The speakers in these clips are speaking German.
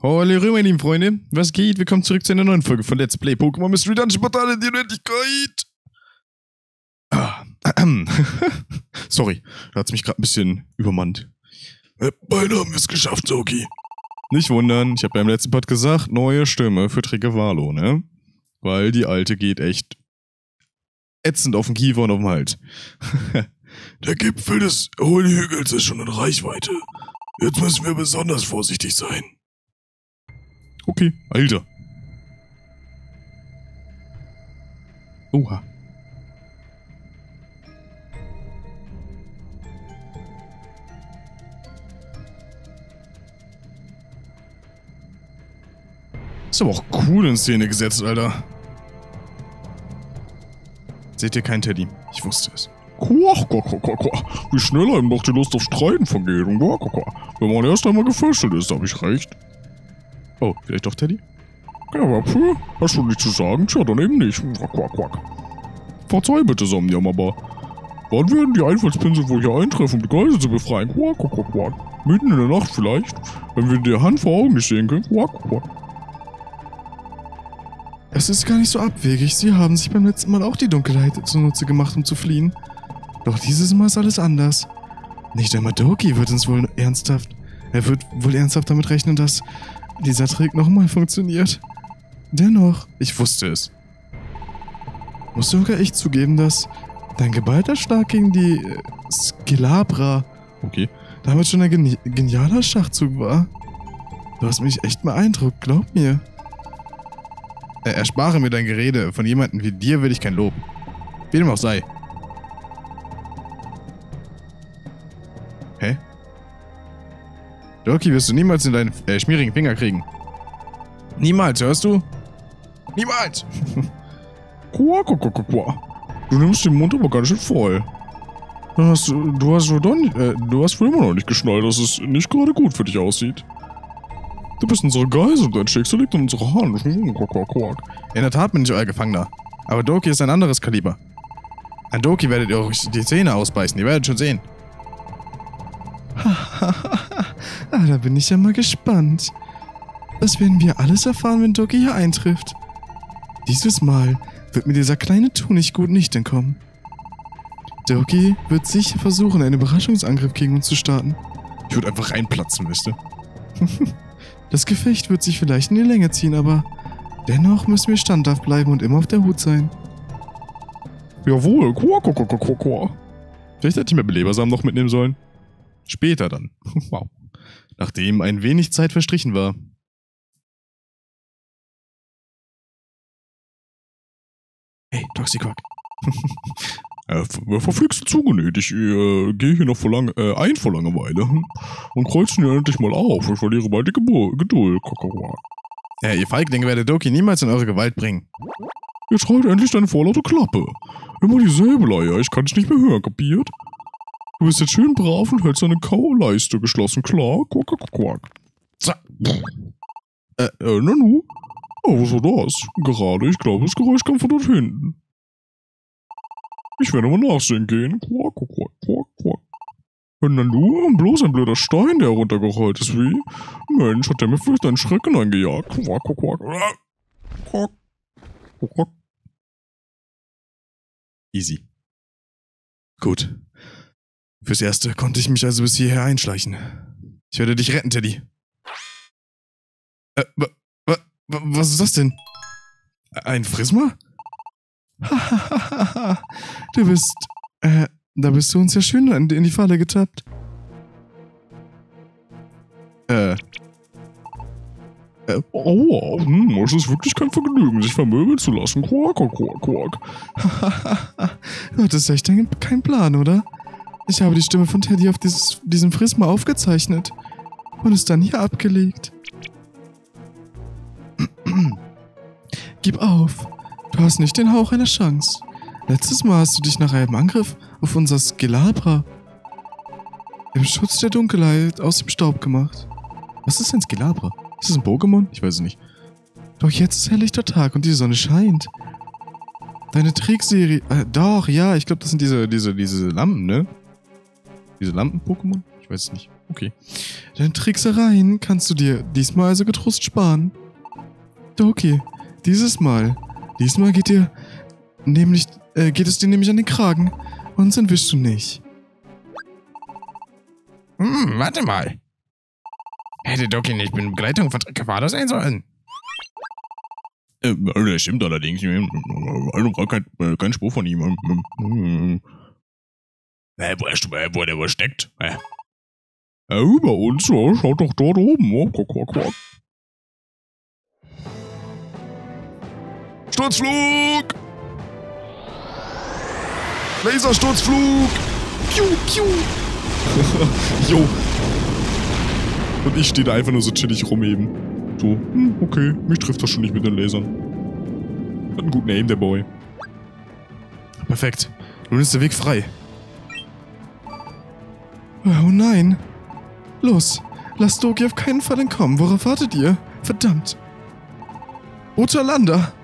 Hallo meine lieben Freunde, was geht? Willkommen zurück zu einer neuen Folge von Let's Play Pokémon Mystery Dungeon Portal die Unendlichkeit. Sorry, da hat's mich gerade ein bisschen übermannt. Beide haben es geschafft, Soki. Nicht wundern, ich habe beim letzten Pod gesagt, neue Stimme für Triggervalo, ne? Weil die alte geht echt ätzend auf den Kiefer und auf den Hals. Der Gipfel des hohen Hügels ist schon in Reichweite. Jetzt müssen wir besonders vorsichtig sein. Okay, Alter. Oha. Ist aber auch cool in Szene gesetzt, Alter. Seht ihr keinen Teddy? Ich wusste es. Wie schnell einem doch die Lust auf Streiten vergeht. Wenn man erst einmal gefürchtet ist, habe ich recht. Oh, vielleicht doch Teddy? Ja, aber hast du nichts zu sagen? Tja, dann eben nicht. Verzeih bitte, Somnium, aber wann werden die Einfallspinsel wohl hier eintreffen, um die Geisel zu befreien? Mitten in der Nacht vielleicht, wenn wir die Hand vor Augen nicht sehen können. Es ist gar nicht so abwegig. Sie haben sich beim letzten Mal auch die Dunkelheit zunutze gemacht, um zu fliehen. Doch dieses Mal ist alles anders. Nicht einmal Doki wird uns wohl ernsthaft... Er wird wohl ernsthaft damit rechnen, dass dieser Trick nochmal funktioniert. Dennoch, ich wusste es. Muss sogar ich zugeben, dass dein geballter Schlag gegen die Skilabra, okay, damals schon ein genialer Schachzug war. Du hast mich echt beeindruckt, glaub mir. Erspare mir dein Gerede. Von jemandem wie dir will ich kein Lob. Wie dem auch sei. Hä? Doki wirst du niemals in deinen schmierigen Finger kriegen. Niemals, hörst du? Niemals! Du nimmst den Mund aber ganz schön voll. Du hast wohl immer noch nicht geschnallt, dass es nicht gerade gut für dich aussieht. Du bist unsere Geisel und dein Schicksal liegt in unserer Hand. In der Tat bin ich euer Gefangener. Aber Doki ist ein anderes Kaliber. An Doki werdet ihr euch die Zähne ausbeißen, ihr werdet schon sehen. Da bin ich ja mal gespannt. Das werden wir alles erfahren, wenn Doki hier eintrifft. Dieses Mal wird mir dieser kleine Tunichtgut nicht entkommen. Doki wird sicher versuchen, einen Überraschungsangriff gegen uns zu starten. Ich würde einfach reinplatzen, wisst ihr? Das Gefecht wird sich vielleicht in die Länge ziehen, aber dennoch müssen wir standhaft bleiben und immer auf der Hut sein. Jawohl, Vielleicht hätte ich mir Belebersamen noch mitnehmen sollen. Später dann. Wow. Nachdem ein wenig Zeit verstrichen war. Hey, Toxiquack. Verflixt zugenäht. Ich gehe hier noch vor Langeweile und kreuzen hier endlich mal auf. Ich verliere bald die Geduld. Ihr Feiglinge werdet Doki niemals in eure Gewalt bringen. Jetzt halt endlich deine vorlaute Klappe. Immer dieselbe Leier, ich kann dich nicht mehr hören, kapiert? Du bist jetzt schön brav und hältst deine Kauleiste geschlossen, klar? Nanu? Oh, was war das? Gerade, ich glaube, das Geräusch kam von dort hinten. Ich werde mal nachsehen gehen. Nanu, bloß ein blöder Stein, der heruntergerollt ist, wie? Mensch, hat der mir vielleicht einen Schrecken eingejagt? Easy. Gut. Fürs Erste konnte ich mich also bis hierher einschleichen. Ich werde dich retten, Teddy. Was ist das denn? Ein Prisma? Du bist, da bist du uns ja schön in die Falle getappt. Es ist wirklich kein Vergnügen, sich vermöbeln zu lassen. Du hattest echt keinen Plan, oder? Ich habe die Stimme von Teddy auf diesem Prisma aufgezeichnet und es dann hier abgelegt. Gib auf. Du hast nicht den Hauch einer Chance. Letztes Mal hast du dich nach einem Angriff auf unser Skilabra im Schutz der Dunkelheit aus dem Staub gemacht. Was ist ein Skilabra? Ist das ein Pokémon? Ich weiß es nicht. Doch jetzt ist helllichter Tag und die Sonne scheint. Deine Trickserie... doch, ja, ich glaube, das sind diese Lampen, ne? Diese Lampen-Pokémon? Ich weiß es nicht. Okay. Deine Tricksereien kannst du dir diesmal also getrost sparen. Doki, diesmal geht es dir nämlich an den Kragen und uns entwischst du nicht. Warte mal. Hätte Doki nicht mit Begleitung von Trickefado sein sollen? Das stimmt allerdings. Kein Spruch von ihm. Wo der wohl steckt? Über uns, schaut doch dort oben. Sturzflug! Lasersturzflug! Piu, piu! Jo. Und ich stehe da einfach nur so chillig rum eben. So, okay, mich trifft das schon nicht mit den Lasern. Hat einen guten Aim, der Boy. Perfekt. Nun ist der Weg frei. Oh nein. Los, lasst Doki auf keinen Fall entkommen. Worauf wartet ihr? Verdammt. Brutalanda.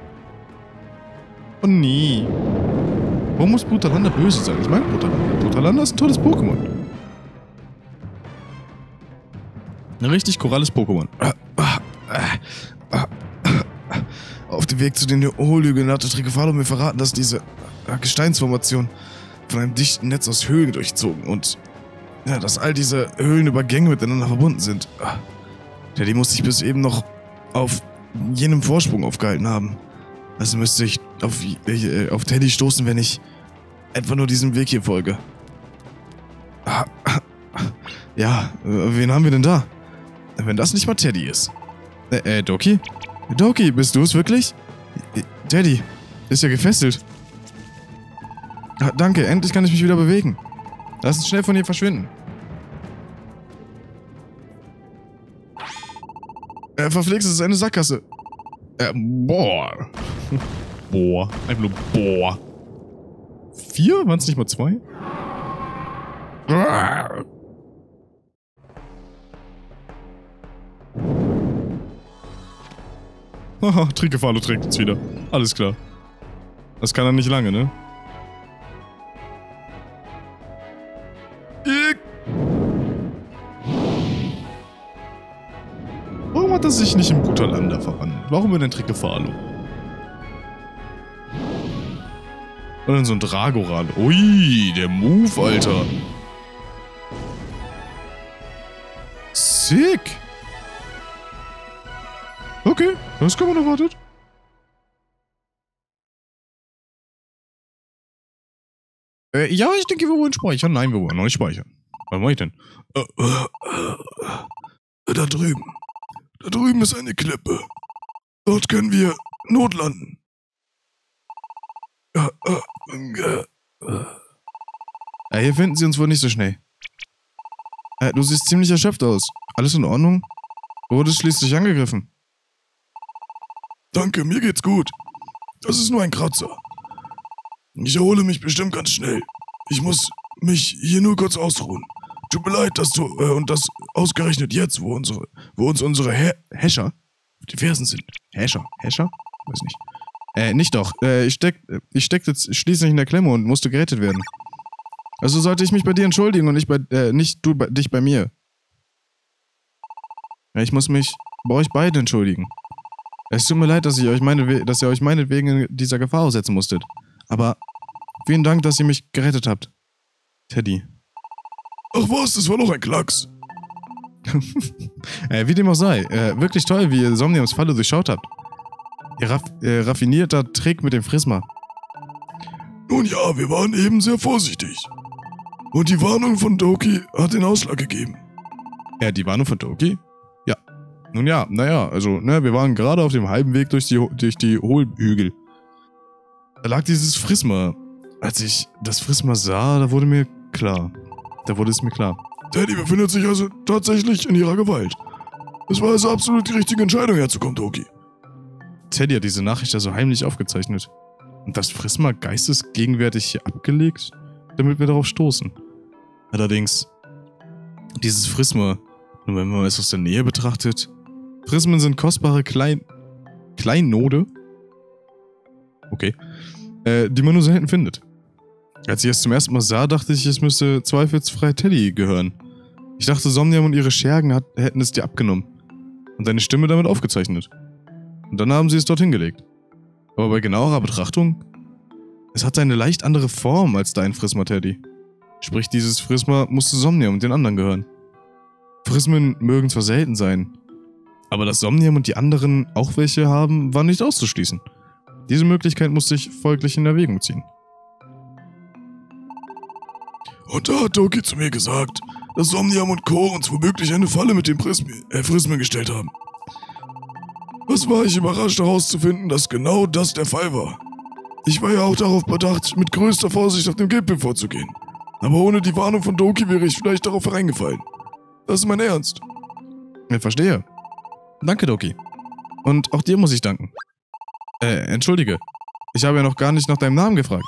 Oh nee. Warum muss Brutalanda böse sein? Ich mag Brutalanda. Brutalanda ist ein tolles Pokémon. Ein richtig koralles Pokémon. Auf dem Weg zu den Hohlhügeln hatte Trickefalo mir verraten, dass diese Gesteinsformation von einem dichten Netz aus Höhlen durchzogen und ja, dass all diese Höhlenübergänge miteinander verbunden sind. Die muss sich bis eben noch auf jenem Vorsprung aufgehalten haben. Also müsste ich auf Teddy stoßen, wenn ich etwa nur diesem Weg hier folge. Ja, wen haben wir denn da? Wenn das nicht mal Teddy ist. Doki? Doki, bist du es wirklich? Teddy, ist ja gefesselt. Danke, endlich kann ich mich wieder bewegen. Lass uns schnell von hier verschwinden. Verflixt, es ist eine Sackgasse. Boah. Boah. Einfach nur boah. 4? Waren es nicht mal 2? Haha, Trickefalo trägt uns wieder. Alles klar. Das kann er nicht lange, ne? Warum hat er sich nicht in Brutalanda verwandelt? Warum in den Trickefalo? Und dann so ein Dragoran. Ui, der Move, Alter. Sick. Okay, das kann man erwartet. Ja, ich denke, wir wollen speichern. Nein, wir wollen noch nicht speichern. Was mache ich denn? Da drüben. Da drüben ist eine Klippe. Dort können wir notlanden. Hier finden sie uns wohl nicht so schnell. Du siehst ziemlich erschöpft aus. Alles in Ordnung? Du wurdest schließlich angegriffen. Danke, mir geht's gut. Das ist nur ein Kratzer. Ich erhole mich bestimmt ganz schnell. Ich muss mich hier nur kurz ausruhen. Tut mir leid, dass du, und das ausgerechnet jetzt, wo uns unsere Häscher auf die Fersen sind. Häscher? Weiß nicht. Nicht doch. Ich steckte schließlich in der Klemme und musste gerettet werden. Also sollte ich mich bei dir entschuldigen und nicht dich bei mir. Ja, ich muss mich bei euch beiden entschuldigen. Es tut mir leid, dass ihr euch meinetwegen in dieser Gefahr aussetzen musstet. Aber vielen Dank, dass ihr mich gerettet habt. Teddy. Ach was, das war noch ein Klacks. Wie dem auch sei. Wirklich toll, wie ihr Somniums Falle durchschaut habt. Ihr raffinierter Trick mit dem Frisma. Nun ja, wir waren eben sehr vorsichtig. Und die Warnung von Doki hat den Ausschlag gegeben. Ja, die Warnung von Doki? Ja. Nun ja, naja, also, wir waren gerade auf dem halben Weg durch die Hohlhügel. Da lag dieses Frisma. Als ich das Frisma sah, da wurde es mir klar. Teddy befindet sich also tatsächlich in ihrer Gewalt. Es war also absolut die richtige Entscheidung, herzukommen, Doki. Teddy hat diese Nachricht also heimlich aufgezeichnet. Und das Frisma geistesgegenwärtig hier abgelegt, damit wir darauf stoßen. Allerdings, dieses Frisma, nur wenn man es aus der Nähe betrachtet, Prismen sind kostbare Kleinode, okay, die man nur selten findet. Als ich es zum ersten Mal sah, dachte ich, es müsste zweifelsfrei Teddy gehören. Ich dachte, Somnium und ihre Schergen hätten es dir abgenommen. Und deine Stimme damit aufgezeichnet. Und dann haben sie es dorthin gelegt. Aber bei genauerer Betrachtung, es hat eine leicht andere Form als dein Phrisma, Teddy. Sprich, dieses Phrisma musste Somnium und den anderen gehören. Phrismen mögen zwar selten sein, aber dass Somnium und die anderen auch welche haben, war nicht auszuschließen. Diese Möglichkeit musste ich folglich in Erwägung ziehen. Und da hat Doki zu mir gesagt, dass Somnium und Co. uns womöglich eine Falle mit dem Phrismen gestellt haben. Was war ich überrascht herauszufinden, dass genau das der Fall war. Ich war ja auch darauf bedacht, mit größter Vorsicht auf dem Gipfel vorzugehen. Aber ohne die Warnung von Doki wäre ich vielleicht darauf hereingefallen. Das ist mein Ernst. Ich verstehe. Danke, Doki. Und auch dir muss ich danken. Entschuldige. Ich habe ja noch gar nicht nach deinem Namen gefragt.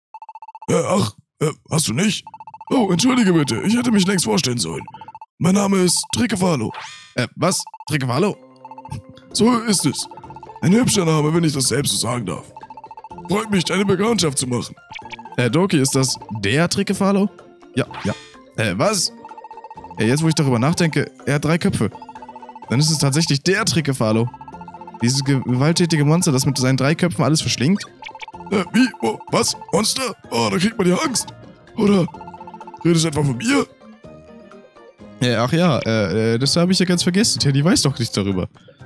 Hast du nicht? Oh, entschuldige bitte, ich hätte mich längst vorstellen sollen. Mein Name ist Trickefalo. Was? Trickefalo? So ist es. Ein hübscher Name, wenn ich das selbst so sagen darf. Freut mich, deine Bekanntschaft zu machen. Doki, ist das der Trickefalo? Ja. Was? Jetzt, wo ich darüber nachdenke, er hat 3 Köpfe. Dann ist es tatsächlich der Trickefalo. Dieses gewalttätige Monster, das mit seinen 3 Köpfen alles verschlingt? Wie? Oh, was? Monster? Oh, da kriegt man ja Angst. Oder redest du etwa von mir? Ach ja, das habe ich ja ganz vergessen. Teddy weiß doch nichts darüber.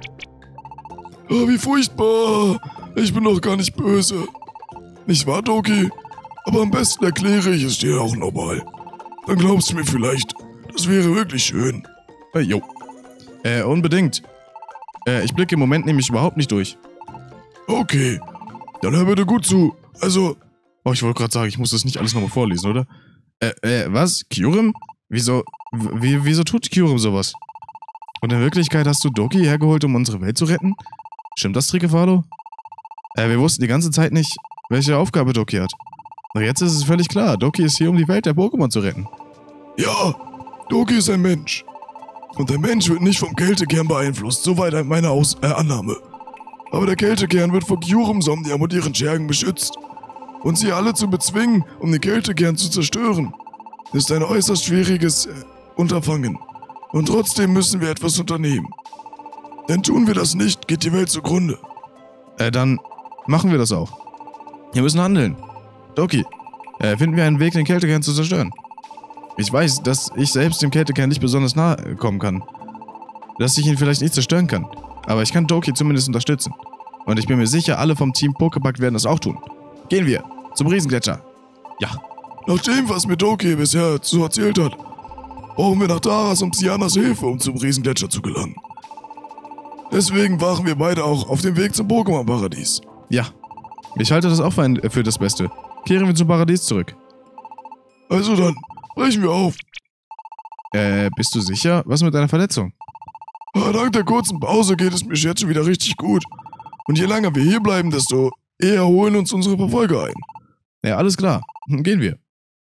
Oh, wie furchtbar. Ich bin doch gar nicht böse. Nicht wahr, Doki? Aber am besten erkläre ich es dir auch nochmal. Dann glaubst du mir vielleicht. Das wäre wirklich schön. Jo. Unbedingt. Ich blicke im Moment nämlich überhaupt nicht durch. Okay. Dann hör bitte gut zu. Also... Oh, ich wollte gerade sagen, ich muss das nicht alles nochmal vorlesen, oder? Was? Kyurem? Wieso tut Kyurem sowas? Und in Wirklichkeit hast du Doki hergeholt, um unsere Welt zu retten? Stimmt das, Trickefalo? Wir wussten die ganze Zeit nicht, welche Aufgabe Doki hat. Doch jetzt ist es völlig klar, Doki ist hier, um die Welt der Pokémon zu retten. Ja, Doki ist ein Mensch. Und der Mensch wird nicht vom Kältekern beeinflusst, soweit meine Annahme. Aber der Kältekern wird von Kyurem, Somnium und ihren Schergen beschützt. Und sie alle zu bezwingen, um den Kältekern zu zerstören, ist ein äußerst schwieriges Unterfangen. Und trotzdem müssen wir etwas unternehmen. Denn tun wir das nicht, geht die Welt zugrunde. Dann machen wir das auch. Wir müssen handeln. Doki, finden wir einen Weg, den Kältekern zu zerstören. Ich weiß, dass ich selbst dem Kältekern nicht besonders nahe kommen kann. Dass ich ihn vielleicht nicht zerstören kann. Aber ich kann Doki zumindest unterstützen. Und ich bin mir sicher, alle vom Team Poképack werden das auch tun. Gehen wir zum Riesengletscher. Ja. Nach dem, was mir Doki bisher so erzählt hat, brauchen wir nach Daras und Psyanas Hilfe, um zum Riesengletscher zu gelangen. Deswegen waren wir beide auch auf dem Weg zum Pokémon-Paradies. Ja. Ich halte das auch für das Beste. Kehren wir zum Paradies zurück. Also dann, brechen wir auf. Bist du sicher? Was mit deiner Verletzung? Dank der kurzen Pause geht es mir jetzt schon wieder richtig gut. Und je länger wir hier bleiben, desto eher holen uns unsere Verfolger ein. Ja, alles klar. Gehen wir.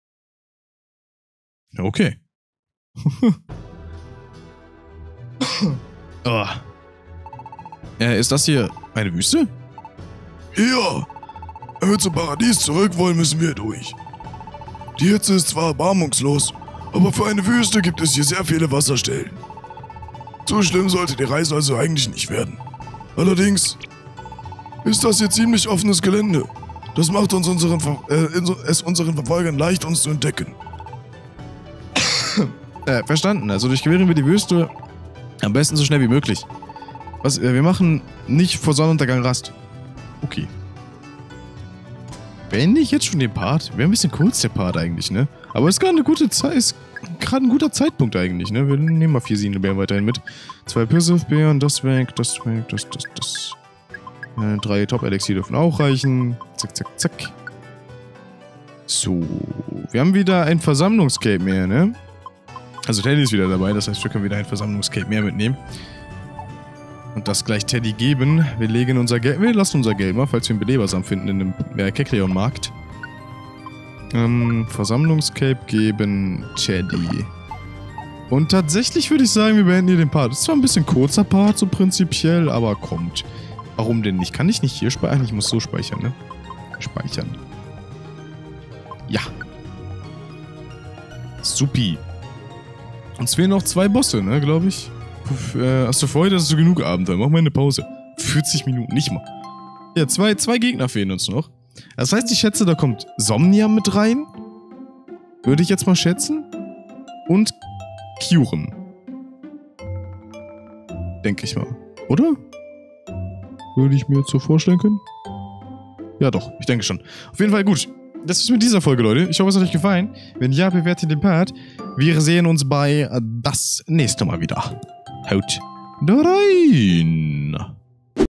Okay. Oh. Ist das hier eine Wüste? Ja. Wenn wir zum Paradies zurück wollen, müssen wir durch. Die Hitze ist zwar erbarmungslos, aber für eine Wüste gibt es hier sehr viele Wasserstellen. So schlimm sollte die Reise also eigentlich nicht werden. Allerdings ist das hier ziemlich offenes Gelände. Das macht uns unseren Verfolgern leicht, uns zu entdecken. Verstanden. Also durchqueren wir die Wüste am besten so schnell wie möglich. Wir machen nicht vor Sonnenuntergang Rast. Okay. Beende ich jetzt schon den Part? Wäre ein bisschen kurz der Part eigentlich, ne? Aber es ist gerade eine gute Zeit, ist gerade ein guter Zeitpunkt eigentlich, ne? Wir nehmen mal 4 Siedelbeeren weiterhin mit. 2 Pissif-Beeren, das weg, das. 3 Top-Elixier dürfen auch reichen. Zack, zack, zack. So. Wir haben wieder ein Versammlungscape mehr, ne? Also Teddy ist wieder dabei, das heißt, wir können wieder ein Versammlungscape mehr mitnehmen. Und das gleich Teddy geben. Wir lassen unser Geld mal, falls wir einen Belebersam finden in einem Kecleon-Markt. Versammlungscape geben Teddy. Und tatsächlich würde ich sagen, wir beenden hier den Part. Das ist zwar ein bisschen kurzer Part, so prinzipiell, aber kommt. Warum denn nicht? Kann ich nicht hier speichern? Ich muss so speichern, ne? Speichern. Ja. Supi. Uns fehlen noch 2 Bosse, ne, glaube ich. Hast du für heute hast du genug Abenteuer? Mach mal eine Pause. 40 Minuten, nicht mal. Ja, zwei Gegner fehlen uns noch. Das heißt, ich schätze, da kommt Somnia mit rein. Würde ich jetzt mal schätzen. Und Kyurem. Denke ich mal. Oder? Würde ich mir jetzt so vorstellen können? Ja doch, ich denke schon. Auf jeden Fall gut. Das ist mit dieser Folge, Leute. Ich hoffe, es hat euch gefallen. Wenn ja, bewertet den Part. Wir sehen uns bei das nächste Mal wieder. Haut rein!